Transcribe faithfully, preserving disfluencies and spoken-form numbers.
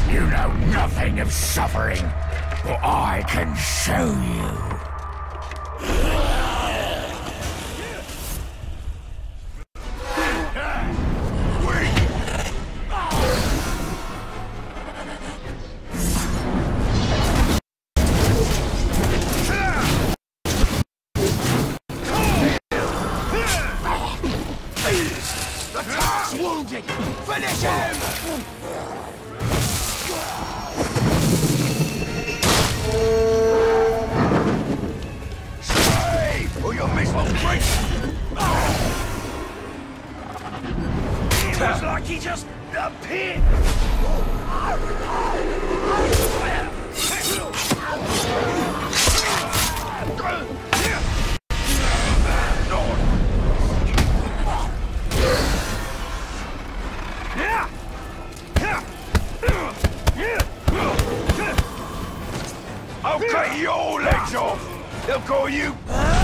You know nothing of suffering, but I can show you. Wounded! Finish him! Stay! Or your miss will break! It was like he just appeared! I'll cut your legs off! They'll call you